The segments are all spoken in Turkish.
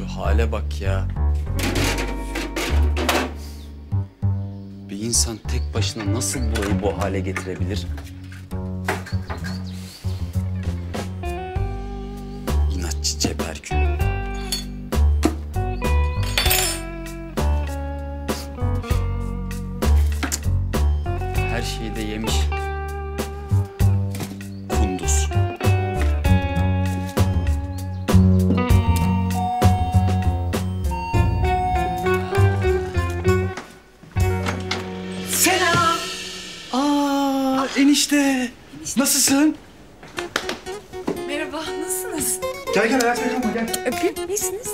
Şu hale bak ya. Bir insan tek başına nasıl burayı bu hale getirebilir? İnatçı ceberkül. Her şeyi de yemiş. Kunduz. Selam. Enişte. Nasılsın? Merhaba, nasılsınız? Gel gel ayakta kalma gel. Öpeyim, iyisiniz?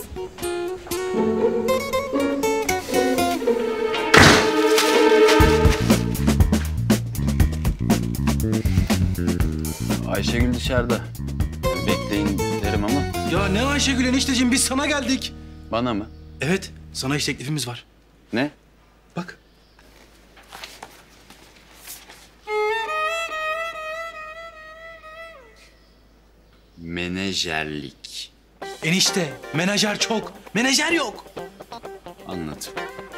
Ayşegül dışarıda. Bekleyin derim ama Ya ne Ayşegül enişteciğim biz sana geldik. bana mı? Evet sana iş teklifimiz var. Ne? Bak. Menajerlik. Enişte menajer çok. Menajer yok. Anladım.